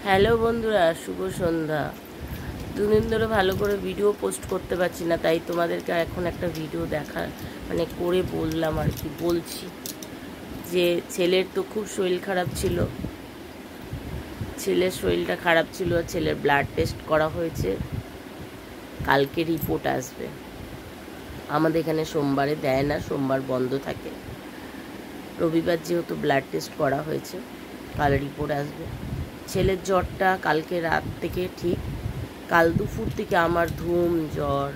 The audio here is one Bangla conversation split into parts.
হ্যালো বন্ধুরা, শুভ সন্ধ্যা। দুদিন ধরে ভালো করে ভিডিও পোস্ট করতে পারছি না, তাই তোমাদেরকে এখন একটা ভিডিও করে বললাম আর কি। বলছি যে ছেলের তো খুব শরীর খারাপ ছিল, ছেলের শরীরটা খারাপ ছিল, ছেলের ব্লাড টেস্ট করা হয়েছে, কালকে রিপোর্ট আসবে। আমাদের এখানে সোমবারে দেয় না, সোমবার বন্ধ থাকে। রবিবার যেহেতু ব্লাড টেস্ট করা হয়েছে, কাল রিপোর্ট আসবে। ছেলের জ্বরটা কালকে রাত থেকে ঠিক, কাল দুপুর থেকে আমার ধুম জ্বর,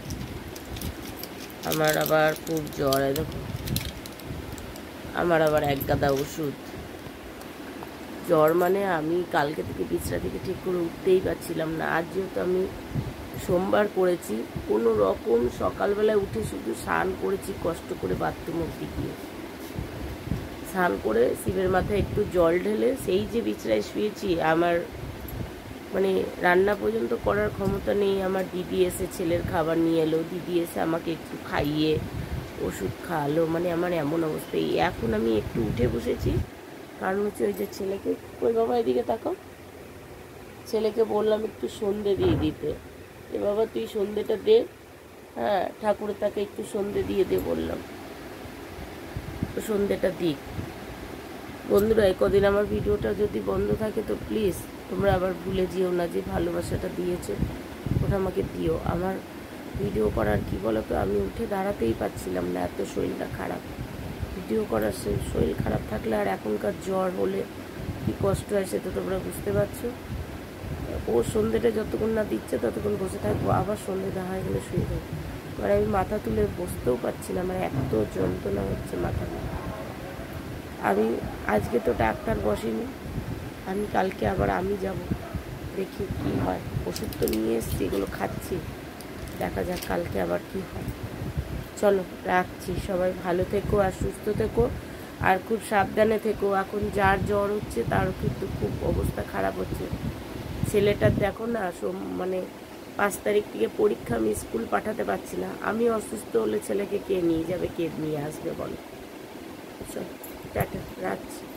আমার আবার খুব জ্বর। দেখো আমার আবার এক গাদা ওষুধ। জ্বর মানে আমি কালকে থেকে বিছনা থেকে ঠিক করে উঠতেই পারছিলাম না। আজ যেহেতু আমি সোমবার করেছি, কোনো রকম সকালবেলায় উঠে শুধু স্নান করেছি কষ্ট করে বাথরুম অব্দি গিয়ে। স্নান করে শিবের মাথায় একটু জল ঢেলে সেই যে বিছনায় শুয়েছি, আমার রান্না পর্যন্ত করার ক্ষমতা নেই। আমার দিদি এসে ছেলের খাবার নিয়ে এলো, দিদি এসে আমাকে একটু খাইয়ে ওষুধ খাওয়ালো। আমার এমন অবস্থা। এখন আমি একটু উঠে বসেছি, কারণ হচ্ছে ওই যে ছেলেকে, ওই বাবা এদিকে তাকাও, ছেলেকে বললাম একটু সন্ধে দিয়ে দিতে। এ বাবা তুই সন্ধেটা দে, হ্যাঁ ঠাকুরের তাকে একটু সন্ধে দিয়ে দে বললাম, সন্ধেটা দিক। বন্ধুরা, কদিন আমার ভিডিওটা যদি বন্ধ থাকে তো প্লিজ তোমরা আবার ভুলে যেও না, যে ভালোবাসাটা দিয়েছো ওটা আমাকে দিও। আমার ভিডিও করার কি বলো তো, আমি উঠে দাঁড়াতেই পারছিলাম না, এত শরীরটা খারাপ। ভিডিও করার শরীর খারাপ থাকলে আর এখনকার জ্বর হলে কি কষ্ট হয় সে তো তোমরা বুঝতে পারছো। ও সন্ধ্যেটা যতক্ষণ না দিচ্ছে ততক্ষণ বসে থাকবো, আবার সন্ধ্যে দেখা হয়ে গেলে শুয়ে যাবো। আমি মাথা তুলে বসতেও পারছি না, এত যন্ত্রণা হচ্ছে মাথা। আমি আজকে তো ডাক্তার বসেনি, আমি কালকে আবার আমি যাব, দেখি কি হয়। ওষুধ তো নিয়ে এসছি, এগুলো খাচ্ছি, দেখা যাক কালকে আবার কি হয়। চলো রাখছি, সবাই ভালো থেকো আর সুস্থ থেকো, আর খুব সাবধানে থেকো। এখন যার জ্বর হচ্ছে তারও কিন্তু খুব অবস্থা খারাপ হচ্ছে। ছেলেটার দেখো না, 5 তারিখ থেকে পরীক্ষা, আমি স্কুল পাঠাতে পারছি না। আমি অসুস্থ হলে ছেলেকে কে নিয়ে যাবে, কে নিয়ে আসবে বলো। চলো টাটা, রাখছি।